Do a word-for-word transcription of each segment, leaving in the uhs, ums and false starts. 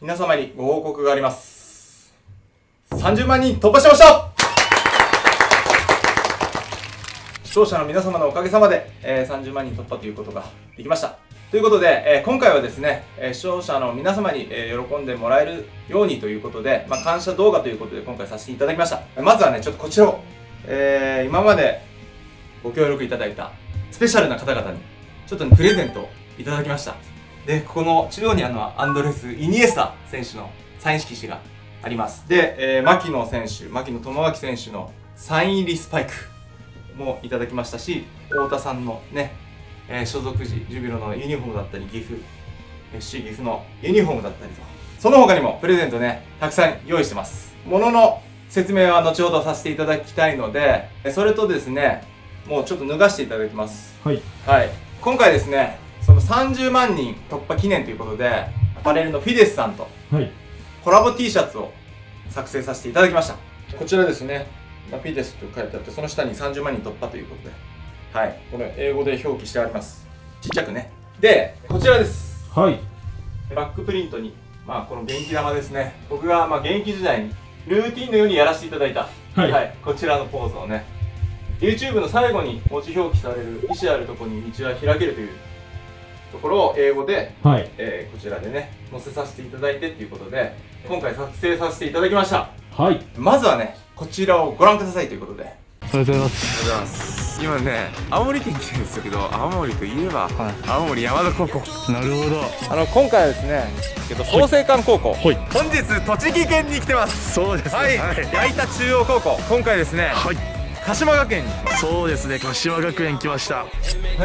皆様にご報告があります。さんじゅうまんにん突破しました。視聴者の皆様のおかげさまで、えー、さんじゅうまんにん突破ということができました。ということで、えー、今回はですね、えー、視聴者の皆様に、えー、喜んでもらえるようにということで、まあ、感謝動画ということで今回させていただきました。まずはね、ちょっとこちらを、えー、今までご協力いただいたスペシャルな方々にちょっと、ね、プレゼントをいただきました。で、ここの中央にあのアンドレス・イニエスタ選手のサイン色紙があります。で、えー、牧野選手、牧野智章選手のサイン入りスパイクもいただきましたし、太田さんのね、えー、所属時、ジュビロのユニフォームだったり、岐阜、エフシー 岐阜のユニフォームだったりと、その他にもプレゼントね、たくさん用意してます。ものの説明は後ほどさせていただきたいので、それとですね、もうちょっと脱がしていただきます。はい。はい。今回ですね、そのさんじゅうまんにん突破記念ということで、アパレルのフィデスさんとコラボ T シャツを作成させていただきました。こちらですね、フィデスと書いてあって、その下にさんじゅうまんにん突破ということで、はい、これ英語で表記してあります。ちっちゃくね。で、こちらです。はい。バックプリントに、まあこの元気玉ですね。僕がまあ現役時代にルーティンのようにやらせていただいた、はい、はい、こちらのポーズをね、YouTube の最後に文字表記される意思あるところに道は開けるというところを英語で、はい、えー、こちらでね載せさせていただいてということで今回作成させていただきました。はい。まずはねこちらをご覧くださいということで。 ありがとうございます。ありがとうございます。今ね青森県来てるんですけど、青森といえば、はい、青森山田高校。なるほど。 あの今回はですねけど創成館高校、はい、本日栃木県に来てます。 そうですね。はい、 はい、矢板中央高校。今回ですね、はい、鹿島学園に。 そうですね、鹿島学園来ました。 はい、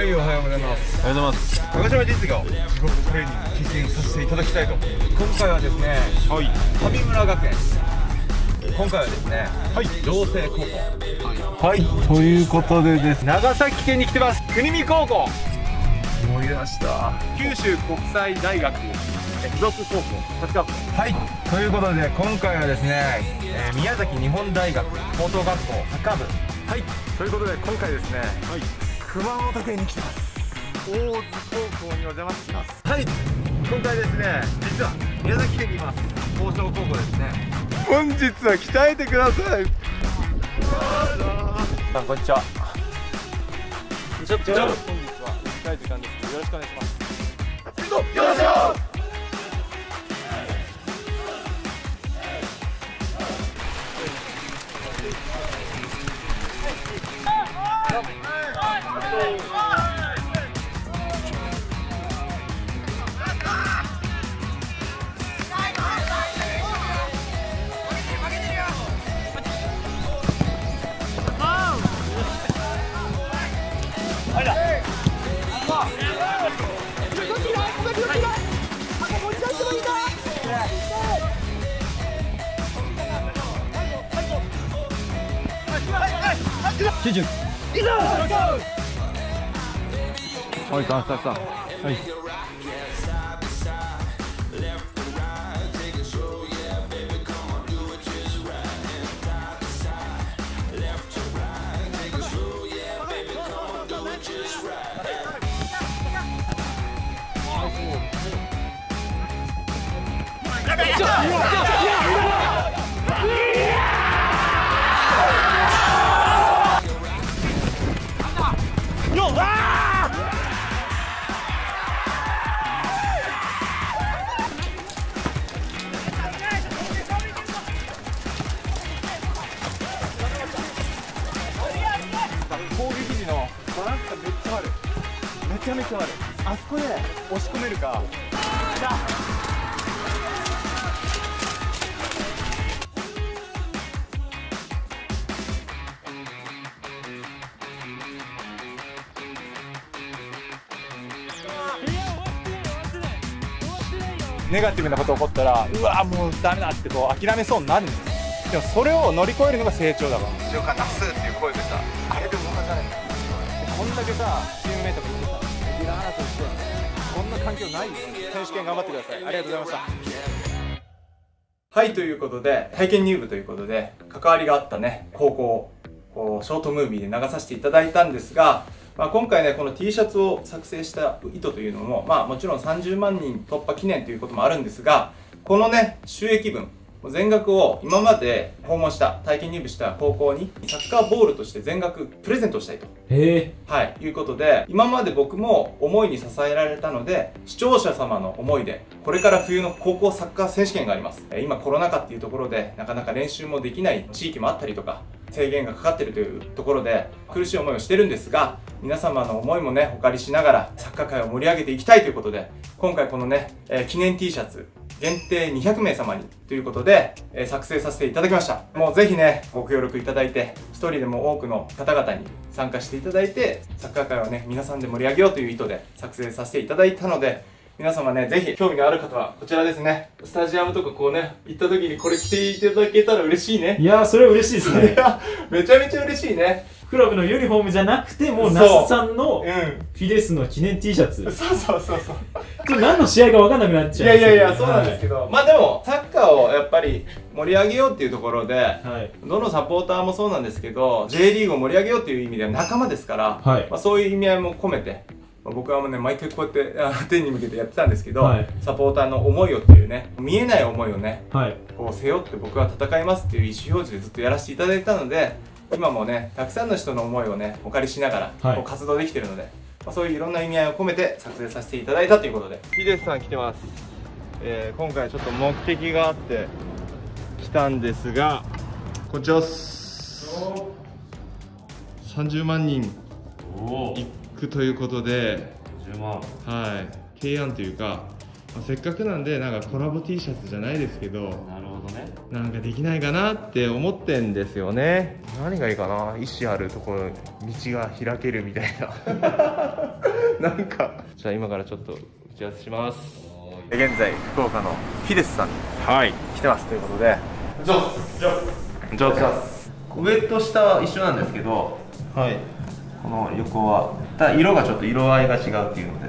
おはようございます。 おはようございます。 鹿島実業地獄トレーニング経験させていただきたいと。今回はですね、はい、神村学園。今回はですね、はい、城西高校。はい、はい、ということでです、長崎県に来てます。国見高校。 思い出ました。 九州国際大学附属高校立川校。はい、ということで今回はですね、えー、宮崎日本大学高等学校サッカー部。はい、ということで今回ですね、はい、熊本県に来てます。大津高校にお邪魔します。はい、今回ですね、実は宮崎県にいます高尚高校ですね。本日は鍛えてください。さん、こんにちは。ちょっと本日は短い時間ですけどよろしくお願いします。よろしく。きゅうじゅう。はい、さあさあさあ。はい。攻撃時のバランスがめっちゃ悪い。めちゃめちゃ悪い。あそこで押し込めるか。ネガティブなこと起こったら、うわもうダメだってこう諦めそうになるんです。でもそれを乗り越えるのが成長だから。強かったっすっていう声でさ、あれで動かさないんだよ。こんだけさ、チームメイトがいてさ、レギュラー争いして、こんな環境ないよ。選手権頑張ってください。ありがとうございました。はい、ということで、体験入部ということで、関わりがあったね、高校、こうショートムービーで流させていただいたんですが、 まあ、今回ねこの T シャツを作成した意図というのも、まあ、もちろんさんじゅうまんにん突破記念ということもあるんですが、このね収益分全額を今まで訪問した体験入部した高校にサッカーボールとして全額プレゼントしたいと、 へーはい、いうことで、今まで僕も思いに支えられたので、視聴者様の思いでこれから冬の高校サッカー選手権があります。今コロナ禍っていうところでなかなか練習もできない地域もあったりとか制限がかかっているというところで苦しい思いをしてるんですが、皆様の思いもねお借りしながらサッカー界を盛り上げていきたいということで、今回このね、えー、記念 T シャツ限定にひゃくめい様にということで、えー、作成させていただきました。もうぜひねご協力いただいて、一人でも多くの方々に参加していただいて、サッカー界をね皆さんで盛り上げようという意図で作成させていただいたので、皆様ねぜひ興味がある方はこちらですね。スタジアムとかこうね行った時にこれ着ていただけたら嬉しいね。 いやー、それは嬉しいですね。 いやめちゃめちゃ嬉しいね。 クラブのユニフォームじゃなくて、もう那須さんのうん、 フィデスの記念 T シャツ。 そうそうそうそう。 ちょっと何の試合か分かんなくなっちゃう。 いやいやいや、そうなんですけど、はい、まあでもサッカーをやっぱり盛り上げようっていうところで、はい、どのサポーターもそうなんですけど J リーグを盛り上げようっていう意味では仲間ですから、はい、まあそういう意味合いも込めて、まあ、僕はもうね毎回こうやってあの天に向けてやってたんですけど、はい、サポーターの思いをっていうね、見えない思いをね、はい、こう背負って僕は戦いますっていう意思表示でずっとやらせていただいたので、今もねたくさんの人の思いをねお借りしながら、はい、こう活動できてるので、まあ、そういういろんな意味合いを込めて作成させていただいたということで、ヒデスさん来てます。えー、今回ちょっと目的があって来たんですが、こちらっす。さんじゅうまんにん行くということで、じゅうまん、はい、提案というか、まあ、せっかくなんでなんかコラボ T シャツじゃないですけど、なるほどね、なんかできないかなって思ってんですよね。何がいいかな、意思あるところ道が開けるみたいななんかじゃあ今からちょっと打ち合わせします。現在福岡のヒデスさんに、はい、来てますということで、ジョージョージョー上と下は一緒なんですけど、はい、この横はただ色がちょっと色合いが違うっていうので、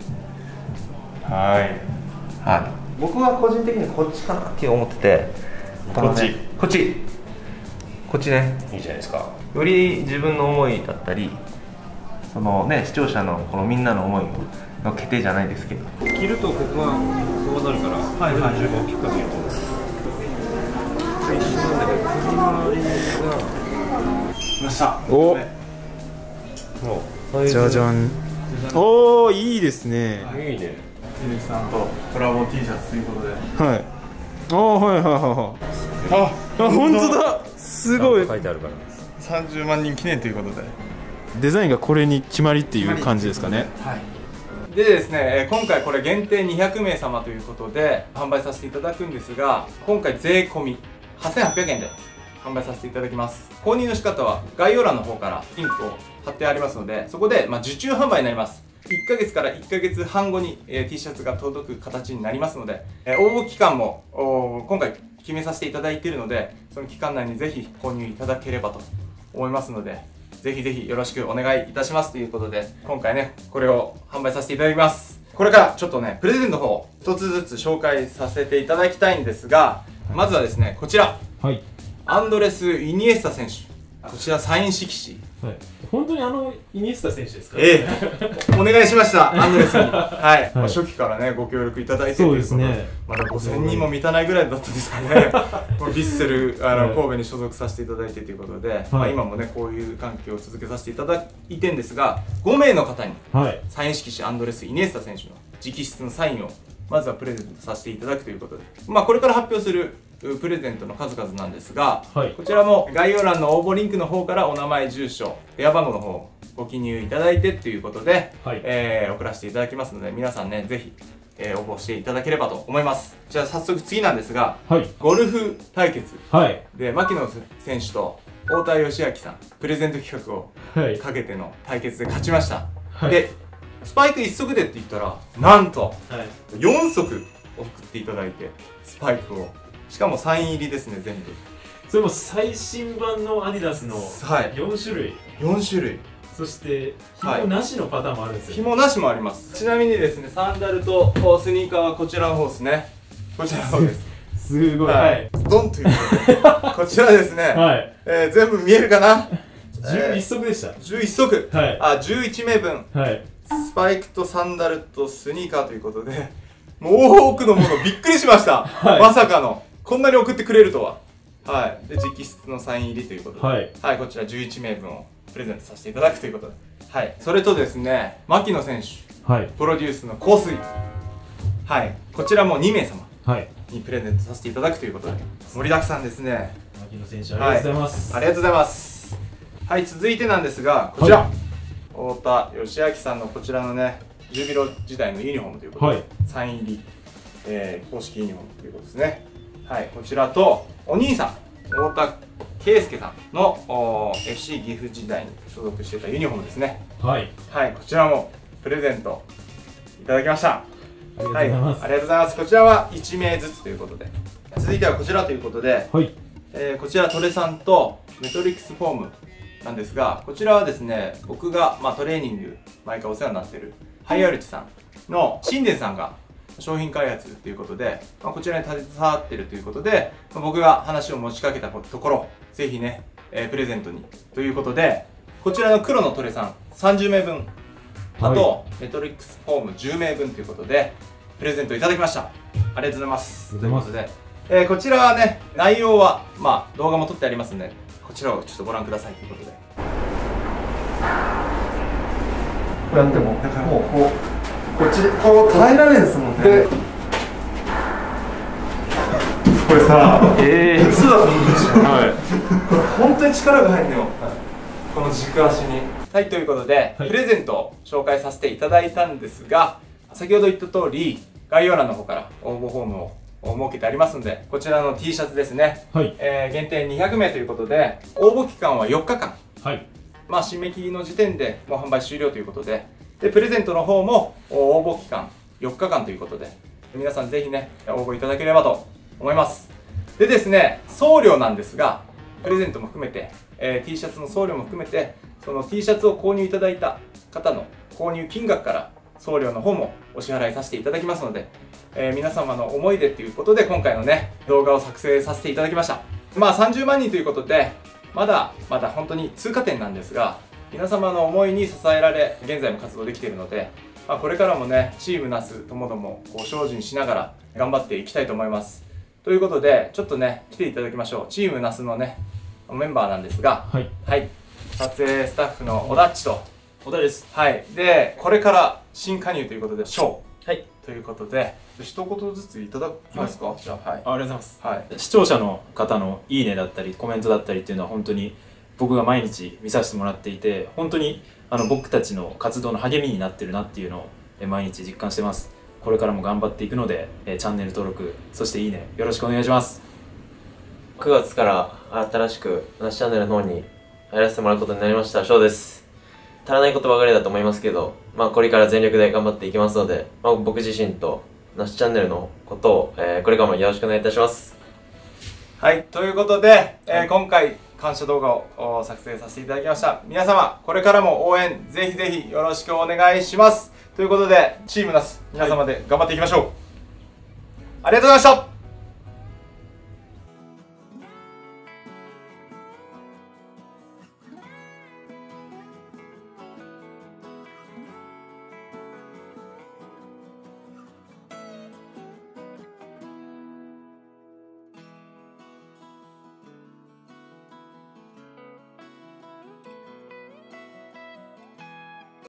はいはい、僕は個人的にこっちかなって思ってて、こっちこっちこっちね、いいじゃないですか。より自分の思いだったり、そのね視聴者のこのみんなの思いの決定じゃないですけど、 着るとここがこうなるから、はいはい、十分大きく見えると思います。一緒なんだけど首回りが来ました。おじゃじゃん。おお、いいですね。 はい、いいね。 ヒデスさんとコラボ T シャツということで、 はい。ああ、はいはいはいはい。ああ、本当だ。すごい。 書いてあるから。 さんじゅうまんにん記念ということで、 デザインがこれに決まりっていう感じですかね。 はい。でですね、今回これ限定にひゃくめい様ということで販売させていただくんですが、今回税込みはっせんはっぴゃくえんで販売させていただきます。購入の仕方は概要欄の方からリンクを貼ってありますので、そこでまあ受注販売になります。いっかげつからいっかげつはん後に、えー、T シャツが届く形になりますので、えー、応募期間も今回決めさせていただいているので、その期間内にぜひ購入いただければと思いますので、ぜひぜひよろしくお願いいたしますということで、今回ねこれを販売させていただきます。これからちょっとねプレゼントの方を一つずつ紹介させていただきたいんですが、まずはですねこちら、はい、アンドレス・イニエスタ選手、こちらサイン色紙、 はい、本当にあのイニエスタ選手ですか？ ええお願いしましたアンドレスに、はい、はい、まあ、初期からねご協力いただいて、そうですね、まだごせんにんも満たないぐらいだったんですかねヴィッセルあの、はい、神戸に所属させていただいてということで、はい、まあ、今もねこういう関係を続けさせていただいてんですが、ごめいの方に、はい、サイン色紙アンドレス・イニエスタ選手の直筆のサインをまずはプレゼントさせていただくということで、まあ、これから発表するプレゼントの数々なんですが、はい、こちらも概要欄の応募リンクの方からお名前、住所、電話番号の方をご記入いただいてということで、はい、えー、送らせていただきますので、皆さんねぜひ、えー、応募していただければと思います。じゃあ早速次なんですが、はい、ゴルフ対決、はい、で牧野選手と太田義明さんプレゼント企画をかけての対決で勝ちました。はい、でスパイクいっ足でって言ったらなんとよん足送っていただいて、スパイクをしかもサイン入りですね、全部。 それも最新版のアディダスのよんしゅるい、 よんしゅるい、 そして紐なしのパターンもあるんですよ。 紐なしもあります。ちなみにですね、サンダルとスニーカーはこちらの方ですね。こちらの方です。 すごい、はい、 ドンということでこちらですね、はい、えー、全部見えるかなじゅういっ足でした。 じゅういっ足、 はい、 あじゅういちめいぶん、 はい、 スパイクとサンダルとスニーカーということで、もう多くのものびっくりしました、はい、まさかのこんなに送ってくれるとは。はい、で直筆のサイン入りということで、はい、はい、こちらじゅういちめいぶんをプレゼントさせていただくということで、はい、それとですね、牧野選手、はい、プロデュースの香水、はい、こちらもにめいさまにプレゼントさせていただくということで、盛りだくさんですね。 牧野選手、ありがとうございます。 はい、ありがとうございます。はい、続いてなんですが、こちら、はい、太田義明さんのこちらのね、ジュビロ時代のユニフォームということで、はい、サイン入り、えー、公式ユニフォームということですね。はい、こちらと、お兄さん、太田圭介さんの エフシー 岐阜時代に所属していたユニフォームですね。はい、はい、こちらもプレゼントいただきました。 ありがとうございます。 はい、ありがとうございます。こちらはいちめいずつということで、続いてはこちらということで、はい、えー、こちらトレさんとメトリックスフォームなんですが、こちらはですね、僕が、まあ、トレーニング毎回お世話になっているハイアルチさんの新田さんが商品開発ということで、まあ、こちらに携わっているということで、まあ、僕が話を持ちかけたところ、ぜひね、えー、プレゼントにということで、こちらの黒のトレさんさんじゅうめいぶん、あと、はい、メトリックスフォームじゅうめいぶんということでプレゼントいただきました。ありがとうございます。ということで、えー、こちらはね、内容は、まあ、動画も撮ってありますんで、こちらをちょっとご覧くださいということで、こうやっても、だからもうこうこっちこう耐えられるんですもんね。これさ、えー、嘘だと思うんですよ。はい、これ本当に力が入るのよ、はい、この軸足に。はい、ということで、はい、プレゼントを紹介させていただいたんですが、先ほど言った通り概要欄の方から応募フォームを設けてありますので、こちらの T シャツですね、はい、えー、限定にひゃくめいということで、応募期間はよっかかん、はい、まあ締め切りの時点でもう販売終了ということで、でプレゼントの方も応募期間よっかかんということで、皆さんぜひね応募いただければと思います。でですね、送料なんですが、プレゼントも含めて、えー、T シャツの送料も含めて、その T シャツを購入いただいた方の購入金額から送料の方もお支払いさせていただきますので、えー、皆様の思い出ということで今回のね動画を作成させていただきました。まあさんじゅうまんにんということで、まだまだ本当に通過点なんですが、皆様の思いに支えられ現在も活動できているので、まあ、これからもねチームナスともどもこう精進しながら頑張っていきたいと思います。ということでちょっとね来ていただきましょう。チームナスのねメンバーなんですが、はい、はい、撮影スタッフの小田っちと小田です。 はい、でこれから新加入ということでショー、 はい、 ということで一言ずついただきますか。はい、じゃあ、はい、ありがとうございます。 はい、 視聴者の方のいいねだったりコメントだったりっていうのは本当に僕が毎日見させてもらっていて、本当にあの僕たちの活動の励みになってるなっていうのを毎日実感してます。これからも頑張っていくので、えチャンネル登録、そしていいねよろしくお願いします。 くがつから新しくなしチャンネルの方に入らせてもらうことになりました翔です。足らないことばかりだと思いますけど、まあ、これから全力で頑張っていきますので、まあ、僕自身となしチャンネルのことを、えー、これからもよろしくお願いいたします。 はい、ということで、えー、今回感謝動画を作成させていただきました。皆様これからも応援ぜひぜひよろしくお願いします。ということでチームナス皆様で頑張っていきましょう。ありがとうございました。